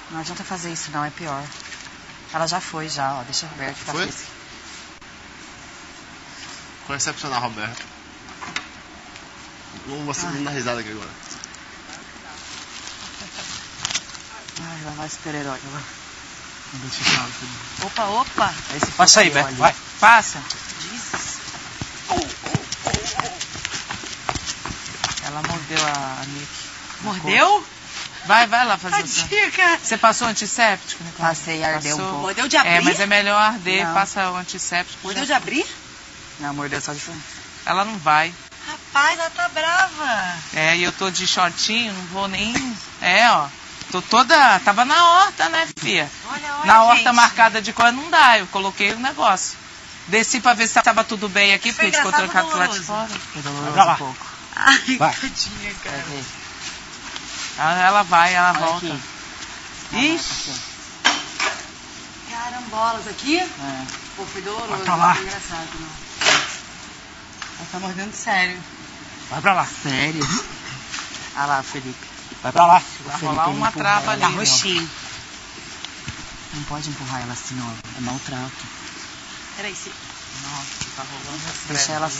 Não adianta fazer isso não, é pior. Ela já foi, ó. Deixa a Roberta ficar feliz. Foi excepcional, Roberto. Vamos dar risada aqui agora. Ai, lá vai super-herói. Opa. Passa aí, Beto, vai. Passa. Jesus. Ela mordeu a Nick. Mordeu? Vai lá fazer isso. Tadinha, cara. Você passou antisséptico, Nicole? Passei, ardeu um pouco. Mordeu de abrir? É, mas é melhor arder, Não. passa o antisséptico. Mordeu de abrir? Não, mordeu só de fora. Ela não vai. Rapaz, ela tá brava. É, e eu tô de shortinho, não vou nem... Tô toda... Tava na horta, né, filha? Olha, Na horta gente. marcada de cor não dá, eu coloquei o negócio. Desci pra ver se tava tudo bem aqui, porque ficou engraçado, trancado lá de doloroso. fora. Foi doloroso Vai lá. um pouco. Ai, Vai. tadinha, cara. Vai ver. Ela vai, ela Olha volta. aqui. Ixi! Carambolas aqui. É. Pô, foi doloroso. Vai pra lá. Foi engraçado, não. Ela tá mordendo sério. Vai pra lá. Sério? Ah lá, Felipe. Vai pra lá. Vai rolar uma trava ali. Tá ó. roxinho. Não pode empurrar ela assim, ó. É maltrato. Peraí, se... Nossa, tá rolando Deixa ela